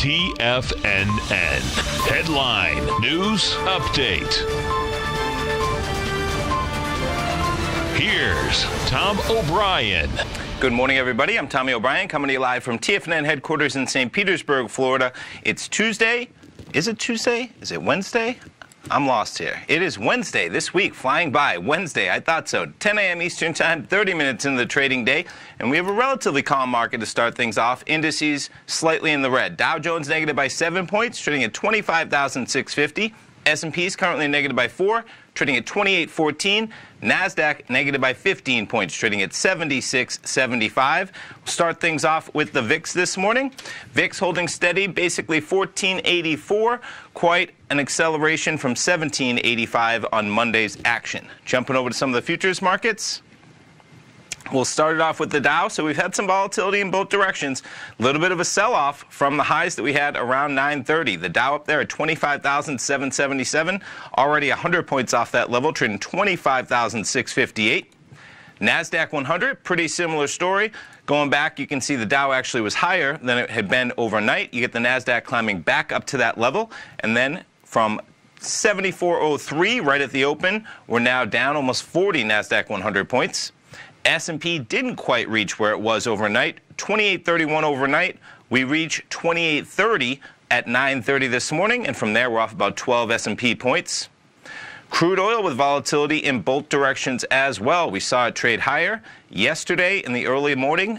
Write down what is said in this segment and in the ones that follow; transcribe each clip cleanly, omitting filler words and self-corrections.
TFNN. Headline News Update. Here's Tom O'Brien. Good morning, everybody. I'm Tommy O'Brien, coming to you live from TFNN headquarters in St. Petersburg, Florida. It's Tuesday. Is it Tuesday? Is it Wednesday? I'm lost here. It is Wednesday this week, flying by. Wednesday, I thought so. 10 a.m. Eastern Time, 30 minutes into the trading day, and we have a relatively calm market to start things off. Indices slightly in the red. Dow Jones negative by 7 points, trading at 25,650. S&P is currently negative by 4, trading at 28.14. NASDAQ negative by 15 points, trading at 76.75. We'll start things off with the VIX this morning. VIX holding steady, basically 1484. Quite an acceleration from 1785 on Monday's action. Jumping over to some of the futures markets. We'll start it off with the Dow. So we've had some volatility in both directions. A little bit of a sell-off from the highs that we had around 9:30. The Dow up there at 25,777, already 100 points off that level, trading 25,658. NASDAQ 100, pretty similar story. Going back, you can see the Dow actually was higher than it had been overnight. You get the NASDAQ climbing back up to that level, and then from 74.03 right at the open, we're now down almost 40 NASDAQ 100 points. S&P didn't quite reach where it was overnight. 28.31 overnight. We reach 28.30 at 9:30 this morning, and from there we're off about 12 S&P points. Crude oil with volatility in both directions as well. We saw it trade higher yesterday in the early morning,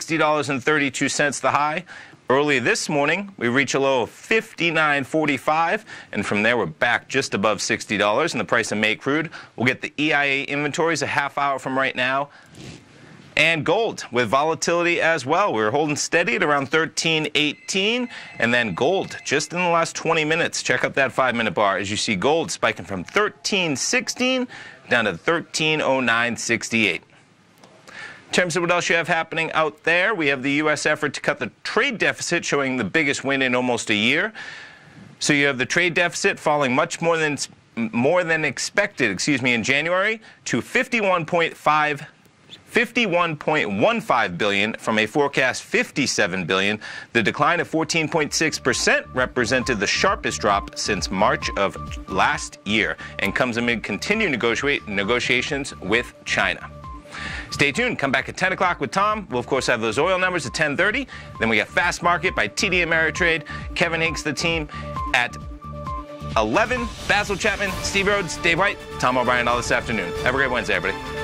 $60.32 the high. Early this morning, we reach a low of $59.45, and from there we're back just above $60 in the price of May crude. We'll get the EIA inventories a half hour from right now. And gold with volatility as well. We're holding steady at around 13.18, and then gold just in the last 20 minutes. Check out that 5-minute bar as you see gold spiking from 13.16 down to 13.0968. In terms of what else you have happening out there, we have the U.S. effort to cut the trade deficit, showing the biggest win in almost a year. So you have the trade deficit falling much more than expected, in January to 51.15 billion from a forecast 57 billion. The decline of 14.6% represented the sharpest drop since March of last year and comes amid continued negotiations with China. Stay tuned. Come back at 10 o'clock with Tom. We'll, of course, have those oil numbers at 10:30. Then we got Fast Market by TD Ameritrade. Kevin Hinks, the team, at 11. Basil Chapman, Steve Rhodes, Dave White, Tom O'Brien all this afternoon. Have a great Wednesday, everybody.